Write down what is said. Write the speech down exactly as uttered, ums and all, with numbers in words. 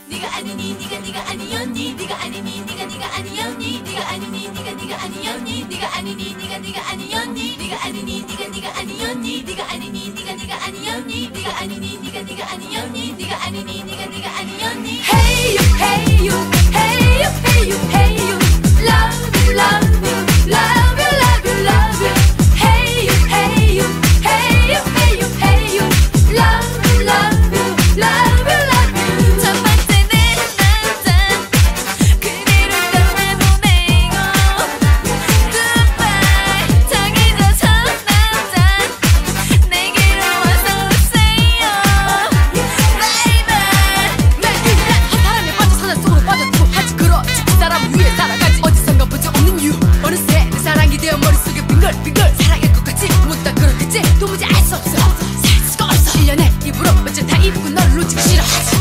네가 아니니 네가 네가 아니었니 네가 아니니 네가 네가 아니었니 네가 아니니 네가 네가 아니었니 네가 아니니 네가 네가 아니었니 네가 아니니 네가 네가 아니었니 네가 아니니 네가 네가 아니었니 네가 아니니 네가 네가 아니었니 네가 아니니 네가 네가 아니었니 Hey you hey you hey you hey you hey you love you love you love you love you love you Hey you hey you hey you hey you hey you love you love you love you love you 첫 번째 내 남자 그대로 떠나보내요 Goodbye 정해져 첫 남자 내게로 와서 오세요 Bye bye 매일 바람에 빠져 사장 속으로 빠져들고 하지 그렇지 그 사람 위해 살아가지 어디선가 보지 없는 you 어느새 내 사랑이 되어 머릿속에 빙글빙글 사랑일 것 같지 묻다 그렇겠지 도무지 알 수 없어 살 수가 없어 일 년에 입으로 며칠 다 입고 너를 놓치기 싫어